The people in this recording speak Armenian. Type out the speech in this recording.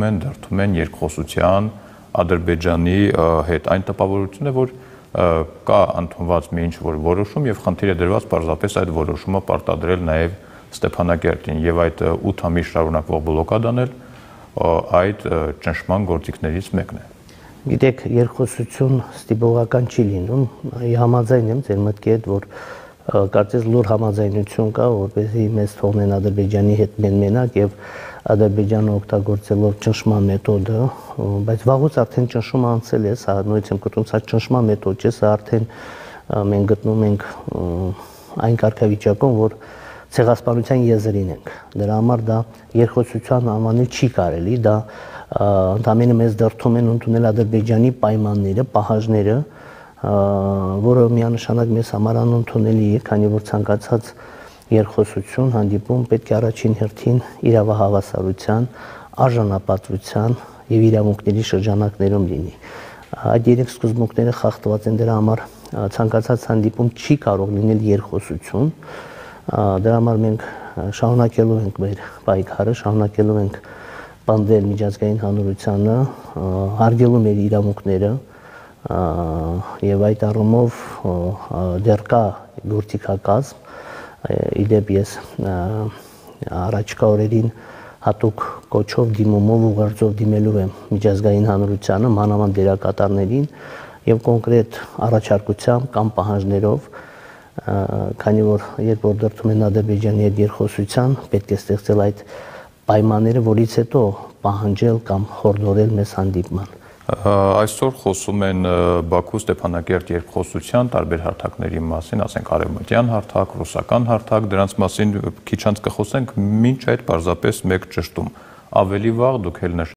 դրդում են երկխոսության Ադրբեջանի հետ այն տպավորությունը, որ կա ընդունված մի ինչ-որ որոշում եւ խնդիր է դրված պարզապես այդ որոշումը պարտադրել նաեւ Ստեփանակերտին եւ այդ 8 ամիս շարունակվող բլոկադան էլ այդ ճնշման գործիքներից մեկն է։ Գիտեք, երկխոսություն ստիպողական չի լինում, համաձայն եմ ձեր մտքի հետ, որ կարծես լուր համաձայնություն կա, որպեսզի մեզ թողնեն Ադրբեջանի հետ մենակ եւ Ադրբեջանը օգտագործելով ճնշման մեթոդը, բայց վաղուց արդեն ճնշումը անցել է, սա նույնիսկ եմ կոչում, սա ճնշման մեթոդ չէ, սա արդեն մենք գտնում ենք այն կարգավիճակում, որ ցեղասպանության եզրին ենք։ Դրա համար դա երկխոսության անվանել չի կարելի, դա ընդամենը մեզ դրդում են ընդունել Ադրբեջանի պայմանները, պահանջները, որը միանշանակ մեզ համար անընդունելի է, քանի որ ցանկացած երկխոսություն հանդիպում պետք է առաջին հերթին իրավահավասարության, արժանապատվության եւ իրավունքների շրջանակներում լինի։ Այդ երեք սկզբունքները խախտված են, դրա համար ցանկացած հանդիպում չի կարող լինել երկխոսություն։ Դրա համար մենք շարունակելու ենք մեր պայքարը, շարունակելու ենք պնդել միջազգային հանրությանը, հարգելու մեր իրավունքները եւ այդ առումով դեռ կա գործիքակազմ, իդեպ ես առաջկա օրերին հատուկ կոչով դիմումով ուղերձով դիմելու եմ միջազգային հանրությանը, մանավանդ դերակատարներին եւ կոնկրետ առաջարկությամբ կամ պահանջներով, քանի որ երբ որ դրդում են Ադրբեջանի հետ երկխոսության, պետք է ստեղծել այդ պայմանները, որից հետո պահանջել կամ հորդորել մեզ հանդիպման։ Այսօր խոսում են Բաքու Ստեփանակերտ երկխոսության տարբեր հարթակների մասին, ասենք արևմտյան հարթակ, ռուսական հարթակ, դրանց մասին քիչ անց կխոսենք, մինչ այդ պարզապես մեկ ճշտում։ Ավելի վաղ դուք էլ